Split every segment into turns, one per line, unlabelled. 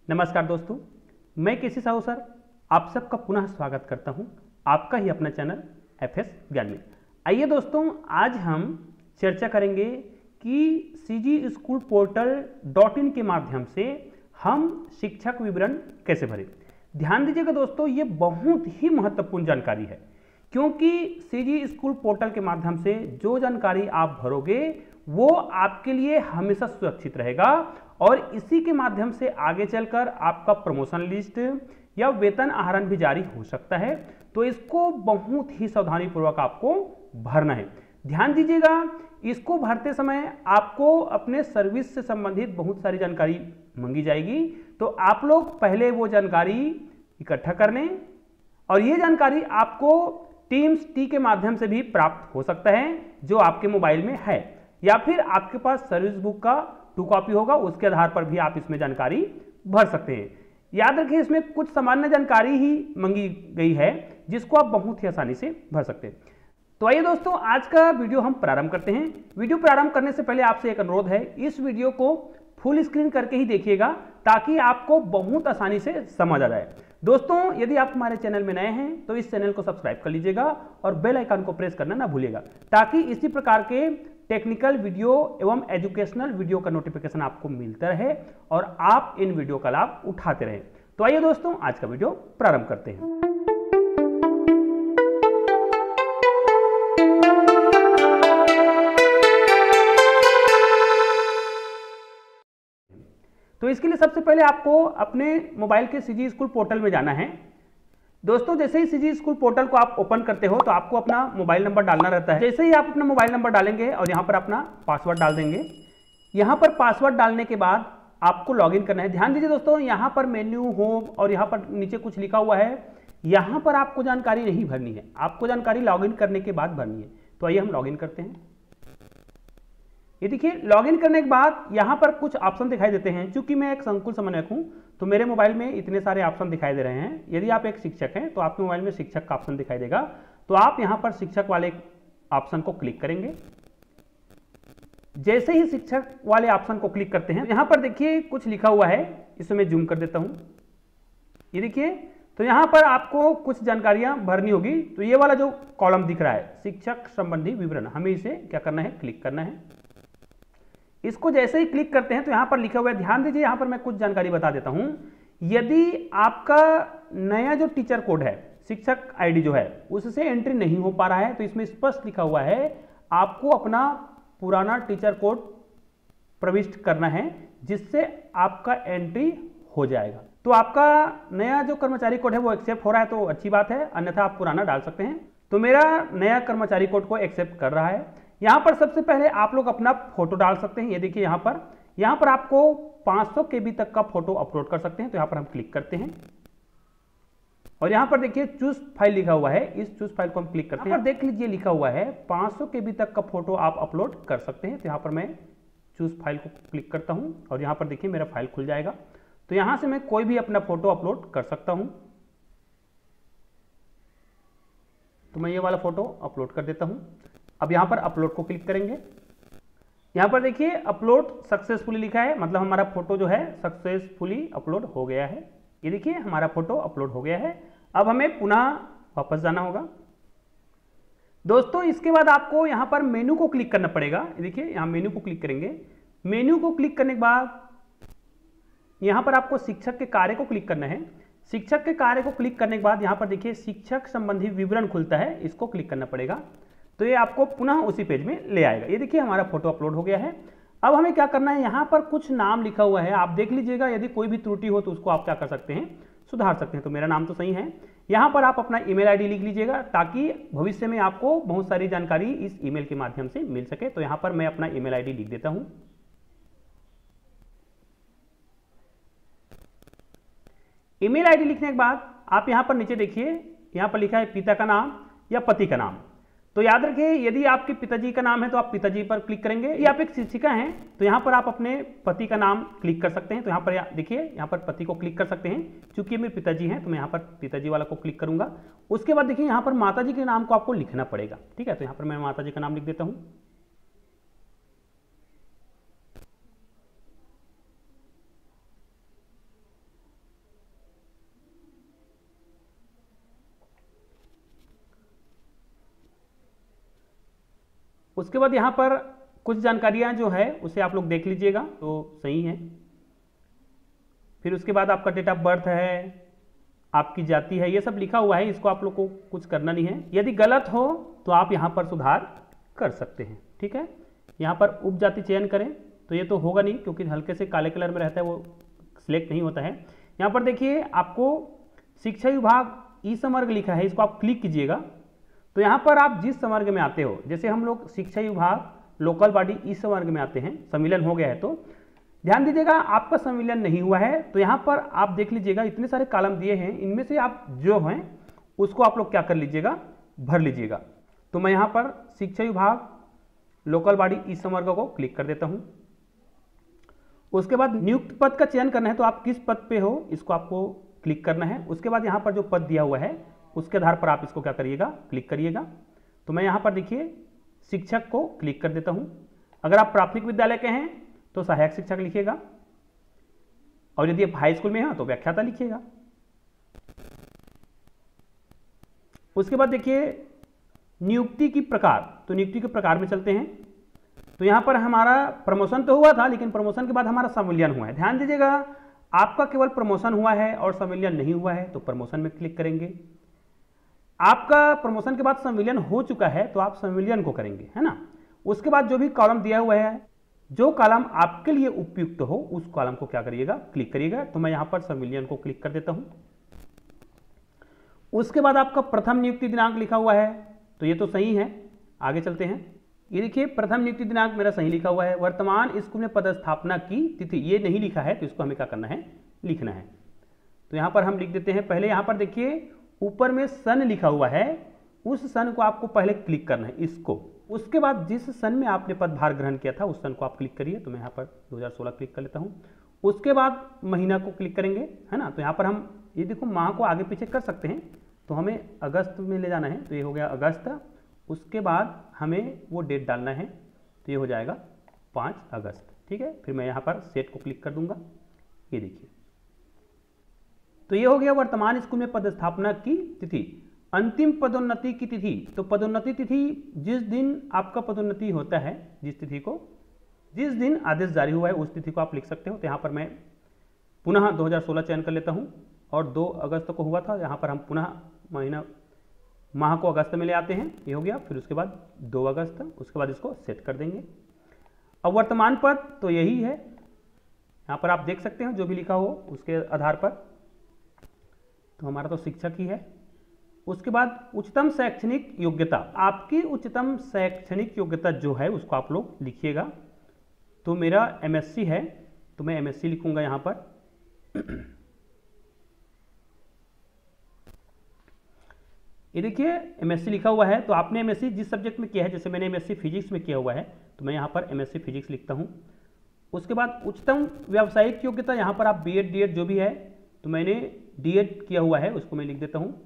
नमस्कार दोस्तों, मैं केसी साहू सर आप सबका पुनः स्वागत करता हूं आपका ही अपना चैनल एफएस ज्ञान में। आइए दोस्तों, आज हम चर्चा करेंगे कि सीजी स्कूल पोर्टल .in के माध्यम से हम शिक्षक विवरण कैसे भरें। ध्यान दीजिएगा दोस्तों, ये बहुत ही महत्वपूर्ण जानकारी है, क्योंकि सीजी स्कूल पोर्टल के माध्यम से जो जानकारी आप भरोगे वो आपके लिए हमेशा सुरक्षित रहेगा और इसी के माध्यम से आगे चलकर आपका प्रमोशन लिस्ट या वेतन आहरण भी जारी हो सकता है। तो इसको बहुत ही सावधानी पूर्वक आपको भरना है। ध्यान दीजिएगा, इसको भरते समय आपको अपने सर्विस से संबंधित बहुत सारी जानकारी मांगी जाएगी, तो आप लोग पहले वो जानकारी इकट्ठा कर लें और ये जानकारी आपको टीम्स टी के माध्यम से भी प्राप्त हो सकता है जो आपके मोबाइल में है, या फिर आपके पास सर्विस बुक का 2 कॉपी होगा, उसके आधार पर भी आप इसमें जानकारी भर सकते हैं। याद रखिए, इसमें कुछ सामान्य जानकारी ही मांगी गई है जिसको आप बहुत ही आसानी से भर सकते हैं। तो आइए दोस्तों, आज का वीडियो हम प्रारंभ करते हैं। वीडियो प्रारंभ करने से पहले आपसे एक अनुरोध है, इस वीडियो को फुल स्क्रीन करके ही देखिएगा ताकि आपको बहुत आसानी से समझ आ जाए। दोस्तों, यदि आप हमारे चैनल में नए हैं तो इस चैनल को सब्सक्राइब कर लीजिएगा और बेल आइकन को प्रेस करना ना भूलिएगा, ताकि इसी प्रकार के टेक्निकल वीडियो एवं एजुकेशनल वीडियो का नोटिफिकेशन आपको मिलता रहे और आप इन वीडियो का लाभ उठाते रहें। तो आइए दोस्तों, आज का वीडियो प्रारंभ करते हैं। तो इसके लिए सबसे पहले आपको अपने मोबाइल के सीजी स्कूल पोर्टल में जाना है। दोस्तों, जैसे ही सीजी स्कूल पोर्टल को आप ओपन करते हो तो आपको अपना मोबाइल नंबर डालना रहता है। जैसे ही आप अपना मोबाइल नंबर डालेंगे और यहाँ पर अपना पासवर्ड डाल देंगे, यहाँ पर पासवर्ड डालने के बाद आपको लॉगिन करना है। ध्यान दीजिए दोस्तों, यहाँ पर मेन्यू, होम और यहाँ पर नीचे कुछ लिखा हुआ है, यहाँ पर आपको जानकारी नहीं भरनी है, आपको जानकारी लॉगिन करने के बाद भरनी है। तो आइए हम लॉगिन करते हैं। ये देखिए, लॉगिन करने के बाद यहाँ पर कुछ ऑप्शन दिखाई देते हैं। चूंकि मैं एक संकुल समन्वयक हूँ तो मेरे मोबाइल में इतने सारे ऑप्शन दिखाई दे रहे हैं। यदि आप एक शिक्षक हैं तो आपके मोबाइल में शिक्षक का ऑप्शन दिखाई देगा, तो आप यहाँ पर शिक्षक वाले ऑप्शन को क्लिक करेंगे। जैसे ही शिक्षक वाले ऑप्शन को क्लिक करते हैं, यहाँ पर देखिए कुछ लिखा हुआ है, इसे मैं जूम कर देता हूँ। ये देखिए, तो यहाँ पर आपको कुछ जानकारियां भरनी होगी। तो ये वाला जो कॉलम दिख रहा है, शिक्षक संबंधी विवरण, हमें इसे क्या करना है, क्लिक करना है। इसको जैसे ही क्लिक करते हैं तो यहाँ पर लिखा हुआ है, ध्यान दीजिए, यहाँ पर मैं कुछ जानकारी बता देता हूँ। यदि आपका नया जो टीचर कोड है, शिक्षक आईडी जो है, उससे एंट्री नहीं हो पा रहा है, तो इसमें स्पष्ट लिखा हुआ है आपको अपना पुराना टीचर कोड प्रविष्ट करना है, जिससे आपका एंट्री हो जाएगा। तो आपका नया जो कर्मचारी कोड है वो एक्सेप्ट हो रहा है तो अच्छी बात है, अन्यथा आप पुराना डाल सकते हैं। तो मेरा नया कर्मचारी कोड को एक्सेप्ट कर रहा है। यहाँ पर सबसे पहले आप लोग अपना फोटो डाल सकते हैं। ये देखिए, यहाँ पर आपको 500 KB तक का फोटो अपलोड कर सकते हैं। तो यहाँ पर हम क्लिक करते हैं और यहाँ पर देखिए चूज फाइल लिखा हुआ है, इस चूज फाइल को हम क्लिक करते हैं। यहाँ पर देख लीजिए लिखा हुआ है 500 KB तक का फोटो आप अपलोड कर सकते हैं। तो यहाँ पर मैं चूज फाइल को क्लिक करता हूँ और यहाँ पर देखिए मेरा फाइल खुल जाएगा। तो यहाँ से मैं कोई भी अपना फोटो अपलोड कर सकता हूँ। तो मैं ये वाला फोटो अपलोड कर देता हूँ। अब यहाँ पर अपलोड को क्लिक करेंगे। यहाँ पर देखिए अपलोड सक्सेसफुली लिखा है, मतलब हमारा फोटो जो है सक्सेसफुली अपलोड हो गया है। ये देखिए हमारा फोटो अपलोड हो गया है। अब हमें पुनः वापस जाना होगा। दोस्तों, इसके बाद आपको यहाँ पर मेनू को क्लिक करना पड़ेगा। देखिए यहाँ मेनू को क्लिक करेंगे। मेनू को क्लिक करने के बाद यहाँ पर आपको शिक्षक के कार्य को क्लिक करना है। शिक्षक के कार्य को क्लिक करने के बाद यहाँ पर देखिए शिक्षक संबंधी विवरण खुलता है, इसको क्लिक करना पड़ेगा। तो ये आपको पुनः उसी पेज में ले आएगा। ये देखिए हमारा फोटो अपलोड हो गया है। अब हमें क्या करना है, यहाँ पर कुछ नाम लिखा हुआ है, आप देख लीजिएगा। यदि कोई भी त्रुटि हो तो उसको आप क्या कर सकते हैं, सुधार सकते हैं। तो मेरा नाम तो सही है। यहाँ पर आप अपना ईमेल आईडी लिख लीजिएगा ताकि भविष्य में आपको बहुत सारी जानकारी इस ईमेल के माध्यम से मिल सके। तो यहाँ पर मैं अपना ईमेल आईडी लिख देता हूँ। ईमेल आईडी लिखने के बाद आप यहाँ पर नीचे देखिए, यहाँ पर लिखा है पिता का नाम या पति का नाम। तो याद रखिए, यदि आपके पिताजी का नाम है तो आप पिताजी पर क्लिक करेंगे। यदि आप एक शिक्षिका हैं तो यहाँ पर आप अपने पति का नाम क्लिक कर सकते हैं। तो यहाँ पर देखिए, यहाँ पर पति को क्लिक कर सकते हैं। चूंकि मेरे पिताजी हैं तो मैं यहाँ पर पिताजी वाला को क्लिक करूंगा। उसके बाद देखिए यहाँ पर माताजी के नाम को आपको लिखना पड़ेगा। ठीक है, तो यहाँ पर मैं माताजी का नाम लिख देता हूँ। उसके बाद यहाँ पर कुछ जानकारियाँ जो है उसे आप लोग देख लीजिएगा तो सही है। फिर उसके बाद आपका डेट ऑफ बर्थ है, आपकी जाति है, ये सब लिखा हुआ है, इसको आप लोग को कुछ करना नहीं है। यदि गलत हो तो आप यहाँ पर सुधार कर सकते हैं, ठीक है। यहाँ पर उपजाति चयन करें तो ये तो होगा नहीं क्योंकि हल्के से काले कलर में रहता है, वो सिलेक्ट नहीं होता है। यहाँ पर देखिए आपको शिक्षा विभाग ई संवर्ग लिखा है, इसको आप क्लिक कीजिएगा तो यहाँ पर आप जिस संवर्ग में आते हो, जैसे हम लोग शिक्षा विभाग लोकल बॉडी ई संवर्ग में आते हैं, सम्मिलन हो गया है तो ध्यान दीजिएगा आपका सम्मिलन नहीं हुआ है तो यहाँ पर आप देख लीजिएगा इतने सारे कॉलम दिए हैं, इनमें से आप जो हैं उसको आप लोग क्या कर लीजिएगा, भर लीजिएगा। तो मैं यहाँ पर शिक्षा विभाग लोकल बॉडी इस संवर्ग को क्लिक कर देता हूँ। उसके बाद नियुक्त पद का चयन करना है, तो आप किस पद पे हो इसको आपको क्लिक करना है। उसके बाद यहाँ पर जो पद दिया हुआ है उसके आधार पर आप इसको क्या करिएगा, क्लिक करिएगा। तो मैं यहाँ पर देखिए शिक्षक को क्लिक कर देता हूँ। अगर आप प्राथमिक विद्यालय के हैं तो सहायक शिक्षक लिखिएगा, और यदि आप हाई स्कूल में हैं तो व्याख्याता लिखिएगा। उसके बाद देखिए नियुक्ति की प्रकार, तो नियुक्ति के प्रकार में चलते हैं। तो यहाँ पर हमारा प्रमोशन तो हुआ था, लेकिन प्रमोशन के बाद हमारा संविलियन हुआ है। ध्यान दीजिएगा आपका केवल प्रमोशन हुआ है और संविलियन नहीं हुआ है तो प्रमोशन में क्लिक करेंगे। आपका प्रमोशन के बाद संविलियन हो चुका है तो आप संविलियन को करेंगे, है ना। उसके बाद जो भी कॉलम दिया हुआ है, जो कॉलम आपके लिए उपयुक्त हो उस कॉलम को क्या करिएगा, क्लिक करिएगा। तो मैं यहाँ पर संविलियन को क्लिक कर देता हूँ। उसके बाद आपका प्रथम नियुक्ति दिनांक लिखा हुआ है तो ये तो सही है, आगे चलते हैं। ये देखिए प्रथम नियुक्ति दिनांक मेरा सही लिखा हुआ है। वर्तमान स्कूल में पदस्थापना की तिथि ये नहीं लिखा है तो इसको हमें क्या करना है, लिखना है। तो यहाँ पर हम लिख देते हैं। पहले यहाँ पर देखिए ऊपर में सन लिखा हुआ है, उस सन को आपको पहले क्लिक करना है, इसको। उसके बाद जिस सन में आपने पदभार ग्रहण किया था उस सन को आप क्लिक करिए। तो मैं यहाँ पर 2016 क्लिक कर लेता हूँ। उसके बाद महीना को क्लिक करेंगे, है ना। तो यहाँ पर हम ये देखो माह को आगे पीछे कर सकते हैं, तो हमें अगस्त में ले जाना है तो ये हो गया अगस्त। उसके बाद हमें वो डेट डालना है तो ये हो जाएगा 5 अगस्त, ठीक है। फिर मैं यहाँ पर सेट को क्लिक कर दूंगा। ये देखिए तो ये हो गया वर्तमान स्कूल में पदस्थापना की तिथि। अंतिम पदोन्नति की तिथि, तो पदोन्नति तिथि जिस दिन आपका पदोन्नति होता है, जिस तिथि को, जिस दिन आदेश जारी हुआ है उस तिथि को आप लिख सकते हो। तो यहाँ पर मैं पुनः 2016 चयन कर लेता हूँ और 2 अगस्त को हुआ था, यहाँ पर हम पुनः माह को अगस्त में ले आते हैं, ये हो गया। फिर उसके बाद 2 अगस्त, उसके बाद इसको सेट कर देंगे। अब वर्तमान पद तो यही है, यहाँ पर आप देख सकते हैं जो भी लिखा हो उसके आधार पर। तो हमारा तो शिक्षक ही है। उसके बाद उच्चतम शैक्षणिक योग्यता, आपकी उच्चतम शैक्षणिक योग्यता जो है उसको आप लोग लिखिएगा। तो मेरा एमएससी है तो मैं एमएससी लिखूंगा यहाँ पर। ये देखिए एमएससी लिखा हुआ है, तो आपने एमएससी जिस सब्जेक्ट में किया है, जैसे मैंने एमएससी फिजिक्स में किया हुआ है तो मैं यहाँ पर एमएससी फिजिक्स लिखता हूँ। उसके बाद उच्चतम व्यावसायिक योग्यता, यहाँ पर आप बीएड डीएड जो भी है, तो मैंने डीएड किया हुआ है उसको मैं लिख देता हूँ।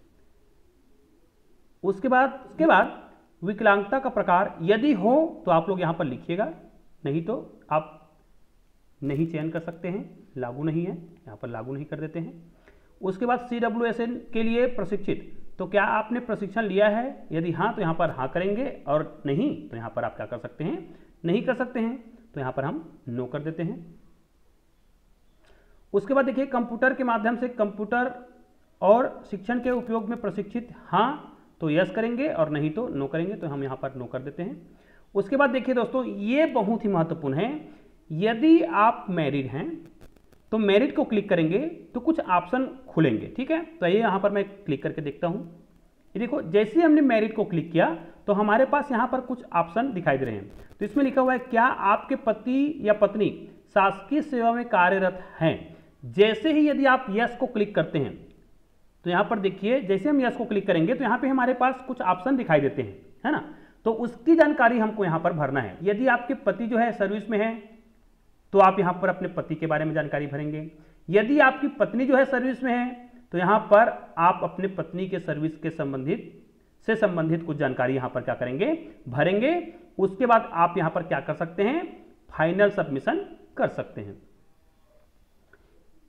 उसके बाद विकलांगता का प्रकार यदि हो तो आप लोग यहाँ पर लिखिएगा, नहीं तो आप नहीं चयन कर सकते हैं, लागू नहीं है, यहाँ पर लागू नहीं कर देते हैं। उसके बाद CWSN के लिए प्रशिक्षित, तो क्या आपने प्रशिक्षण लिया है, यदि हाँ तो यहाँ पर हाँ करेंगे, और नहीं तो यहाँ पर आप क्या कर सकते हैं, नहीं कर सकते हैं, तो यहाँ पर हम नो कर देते हैं। उसके बाद देखिए कंप्यूटर के माध्यम से कंप्यूटर और शिक्षण के उपयोग में प्रशिक्षित, हाँ तो यस करेंगे और नहीं तो नो करेंगे, तो हम यहाँ पर नो कर देते हैं। उसके बाद देखिए दोस्तों ये बहुत ही महत्वपूर्ण है, यदि आप मैरिड हैं तो मैरिड को क्लिक करेंगे तो कुछ ऑप्शन खुलेंगे, ठीक है। तो ये यहाँ पर मैं क्लिक करके देखता हूँ। ये देखो जैसे ही हमने मैरिड को क्लिक किया तो हमारे पास यहाँ पर कुछ ऑप्शन दिखाई दे रहे हैं। तो इसमें लिखा हुआ है क्या आपके पति या पत्नी शासकीय सेवा में कार्यरत हैं। जैसे ही यदि आप यस को क्लिक करते हैं तो यहाँ पर देखिए जैसे हम यस को क्लिक करेंगे तो यहाँ पे हमारे पास कुछ ऑप्शन दिखाई देते हैं, है ना। तो उसकी जानकारी हमको यहाँ पर भरना है। यदि आपके पति जो है सर्विस में है तो आप यहाँ पर अपने पति के बारे में जानकारी भरेंगे। यदि आपकी पत्नी जो है सर्विस में है तो यहाँ पर आप अपने पत्नी के सर्विस के संबंधित कुछ जानकारी यहाँ पर क्या करेंगे, भरेंगे। उसके बाद आप यहाँ पर क्या कर सकते हैं, फाइनल सबमिशन कर सकते हैं।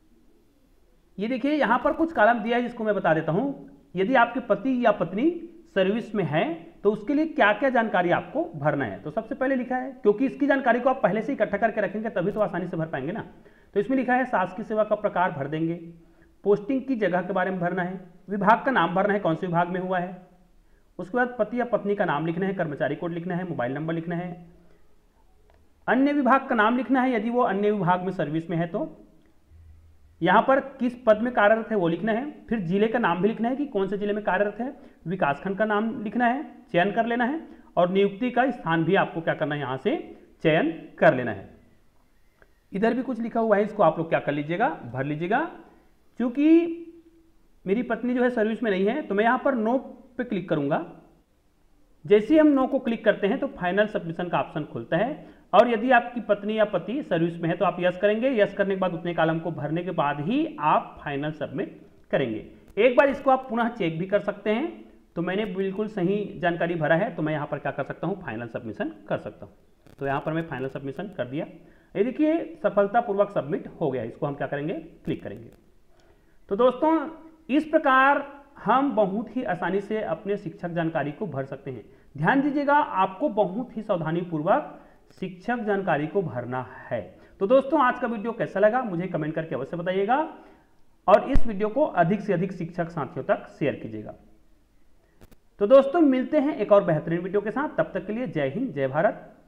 ये देखिए यहाँ पर कुछ कॉलम दिया है जिसको मैं बता देता हूँ। यदि आपके पति या पत्नी सर्विस में है तो उसके लिए क्या क्या जानकारी आपको भरना है। तो सबसे पहले लिखा है, क्योंकि इसकी जानकारी को आप पहले से इकट्ठा करके रखेंगे तभी तो आसानी से भर पाएंगे ना। तो इसमें लिखा है शासकीय सेवा का प्रकार भर देंगे, पोस्टिंग की जगह के बारे में भरना है, विभाग का नाम भरना है कौन से विभाग में हुआ है, उसके बाद पति या पत्नी का नाम लिखना है, कर्मचारी कोड लिखना है, मोबाइल नंबर लिखना है, अन्य विभाग का नाम लिखना है यदि वो अन्य विभाग में सर्विस में है तो, यहाँ पर किस पद में कार्यरत है वो लिखना है, फिर जिले का नाम भी लिखना है कि कौन से जिले में कार्यरत है, विकासखंड का नाम लिखना है, चयन कर लेना है, और नियुक्ति का स्थान भी आपको क्या करना है यहाँ से चयन कर लेना है। इधर भी कुछ लिखा हुआ है, इसको आप लोग क्या कर लीजिएगा, भर लीजिएगा। क्योंकि मेरी पत्नी जो है सर्विस में नहीं है तो मैं यहाँ पर नो पे क्लिक करूंगा। जैसे ही हम नो को क्लिक करते हैं तो फाइनल सबमिशन का ऑप्शन खुलता है, और यदि आपकी पत्नी या पति सर्विस में है तो आप यस करेंगे। यस करने के बाद उतने कॉलम को भरने के बाद ही आप फाइनल सबमिट करेंगे। एक बार इसको आप पुनः चेक भी कर सकते हैं, तो मैंने बिल्कुल सही जानकारी भरा है तो मैं यहाँ पर क्या कर सकता हूँ, फाइनल सबमिशन कर सकता हूँ। तो यहाँ पर मैं फाइनल सबमिशन कर दिया। ये देखिए सफलतापूर्वक सबमिट हो गया। इसको हम क्या करेंगे, क्लिक करेंगे। तो दोस्तों इस प्रकार हम बहुत ही आसानी से अपने शिक्षक जानकारी को भर सकते हैं। ध्यान दीजिएगा, आपको बहुत ही सावधानीपूर्वक शिक्षक जानकारी को भरना है। तो दोस्तों आज का वीडियो कैसा लगा मुझे कमेंट करके अवश्य बताइएगा, और इस वीडियो को अधिक से अधिक शिक्षक साथियों तक शेयर कीजिएगा। तो दोस्तों मिलते हैं एक और बेहतरीन वीडियो के साथ, तब तक के लिए जय हिंद जय भारत।